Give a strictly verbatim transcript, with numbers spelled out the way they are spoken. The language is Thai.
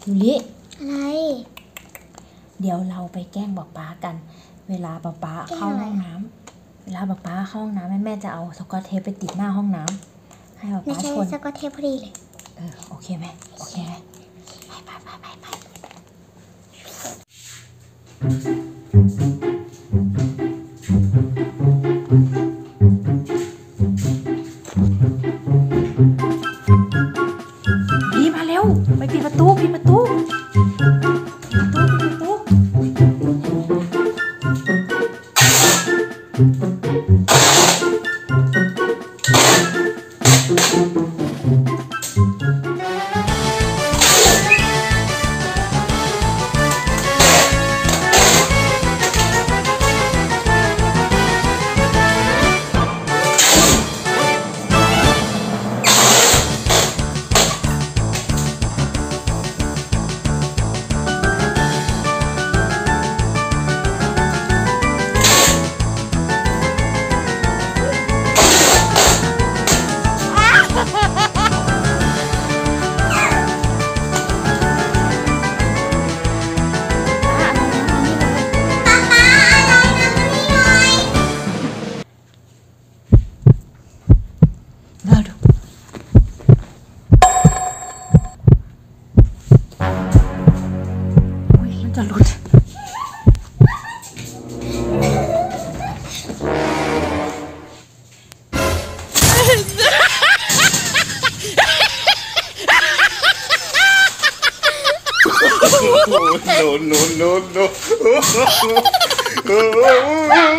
ยูริอะไรเดี๋ยวเราไปแกล้งป๊าป๊ากันเวลาป๊าป๊าเข้าห้องน้ำเวลาป๊าป๊าเข้าห้องน้ำแม่แม่จะเอาสกอตเทปไปติดหน้าห้องน้ำให้ป๊าป๊าชนสกอตเทปพอดีเลยเออโอเคไหมโอเคไหมไปไปไปไปดีมาเร็วไปปิดประตูปิดประตูปิดประตูปิดประตูจะหลุด no no no no